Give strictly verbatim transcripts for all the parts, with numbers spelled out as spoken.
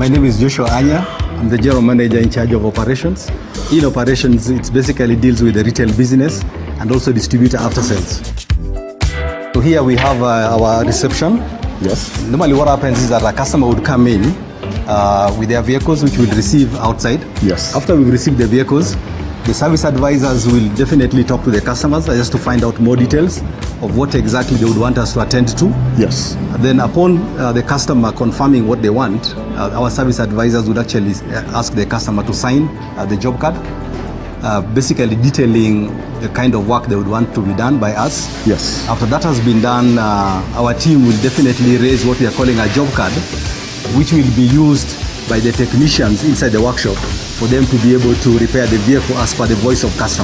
name is Joshua Anya. I'm the general manager in charge of operations. In operations, it basically deals with the retail business and also distributor after sales. So here we have uh, our reception. Yes. Normally what happens is that a customer would come in uh, with their vehicles, which we'll receive outside. Yes. After we receive the vehicles, the service advisors will definitely talk to the customers just to find out more details of what exactly they would want us to attend to. Yes. And then upon uh, the customer confirming what they want, uh, our service advisors would actually ask the customer to sign uh, the job card, uh, basically detailing the kind of work they would want to be done by us. Yes. After that has been done, uh, our team will definitely raise what we are calling a job card, which will be used by the technicians inside the workshop for them to be able to repair the vehicle as per the voice of customer.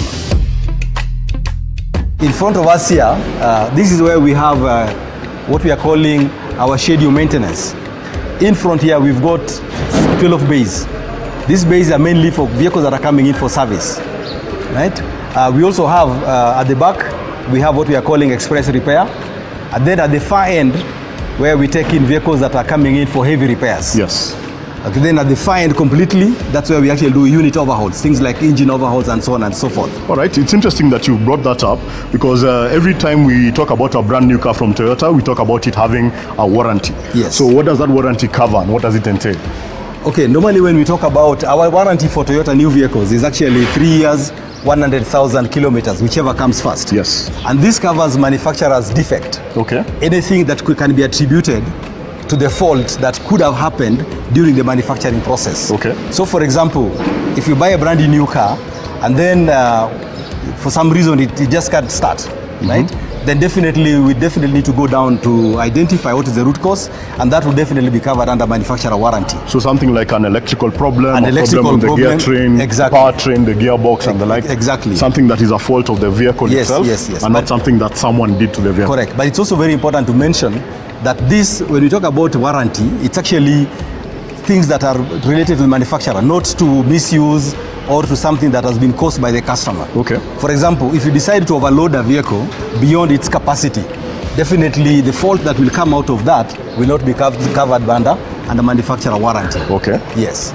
In front of us here, uh, this is where we have uh, what we are calling our schedule maintenance. In front here, we've got twelve bays. These bays are mainly for vehicles that are coming in for service, right? Uh, we also have uh, at the back, we have what we are calling express repair. And then at the far end, where we take in vehicles that are coming in for heavy repairs. Yes. Okay, then at the far end completely, that's where we actually do unit overhauls, things like engine overhauls and so on and so forth. All right, it's interesting that you brought that up because uh, every time we talk about a brand new car from Toyota, we talk about it having a warranty. Yes. So what does that warranty cover and what does it entail? Okay, normally when we talk about our warranty for Toyota new vehicles is actually three years, one hundred thousand kilometers, whichever comes first. Yes. And this covers manufacturer's defect. Okay. Anything that could, can be attributed to the fault that could have happened during the manufacturing process. Okay. So for example, if you buy a brand new car and then uh, for some reason it, it just can't start, mm-hmm. right? Then definitely we definitely need to go down to identify what is the root cause, and that will definitely be covered under manufacturer warranty. So something like an electrical problem, an a electrical problem with the problem, gear train, exactly. powertrain, the gearbox, and the like. Exactly. Something that is a fault of the vehicle yes, itself, yes, yes. and but not something that someone did to the vehicle. Correct. But it's also very important to mention that this, when we talk about warranty, it's actually things that are related to the manufacturer, not to misuse or to something that has been caused by the customer. Okay. For example, if you decide to overload a vehicle beyond its capacity, definitely the fault that will come out of that will not be covered under under manufacturer warranty. Okay. Yes.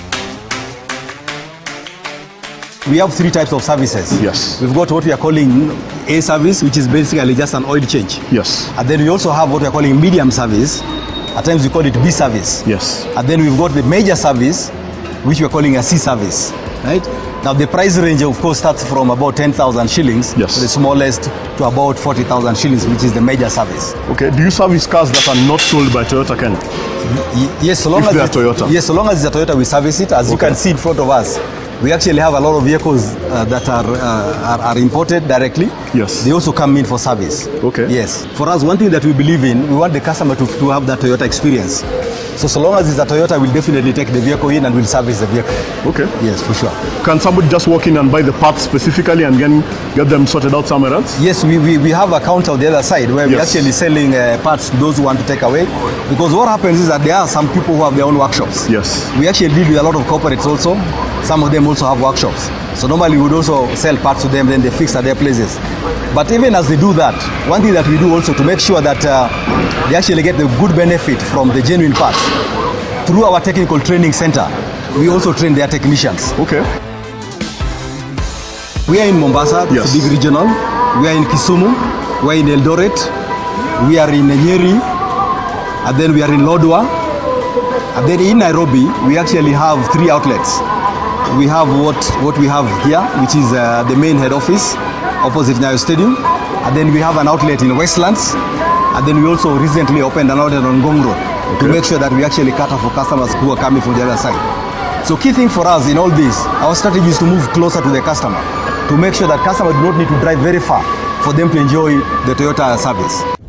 We have three types of services. Yes. We've got what we are calling A service, which is basically just an oil change. Yes. And then we also have what we are calling medium service. At times we call it B service. Yes. And then we've got the major service, which we are calling a C service. Right? Now the price range, of course, starts from about ten thousand shillings, yes. to the smallest, to about forty thousand shillings, which is the major service. Okay. Do you service cars that are not sold by Toyota, Kenya? Y yes, so long if as they are it's, Toyota. Yes, so long as it's a Toyota, we service it. As okay. you can see in front of us, we actually have a lot of vehicles uh, that are, uh, are are imported directly. Yes. They also come in for service. Okay. Yes. For us, one thing that we believe in, we want the customer to, to have that Toyota experience. So, so long as it's a Toyota, we'll definitely take the vehicle in and we'll service the vehicle. Okay. Yes, for sure. Can somebody just walk in and buy the parts specifically and then get them sorted out somewhere else? Yes, we, we, we have a counter on the other side where yes. we're actually selling uh, parts to those who want to take away. Because what happens is that there are some people who have their own workshops. Yes. We actually deal with a lot of corporates also. Some of them also have workshops. So normally we would also sell parts to them, then they fix at their places. But even as they do that, one thing that we do also to make sure that uh, they actually get the good benefit from the genuine parts, through our technical training center, we also train their technicians. Okay. We are in Mombasa, that's yes. a big regional. We are in Kisumu, we are in Eldoret, we are in Nyeri, and then we are in Lodwar. And then in Nairobi, we actually have three outlets. We have what, what we have here, which is uh, the main head office, opposite Nyayo Stadium. And then we have an outlet in Westlands. And then we also recently opened an outlet on Ngong Road, okay. to make sure that we actually cater for customers who are coming from the other side. So key thing for us in all this, our strategy is to move closer to the customer, to make sure that customers do not need to drive very far for them to enjoy the Toyota service.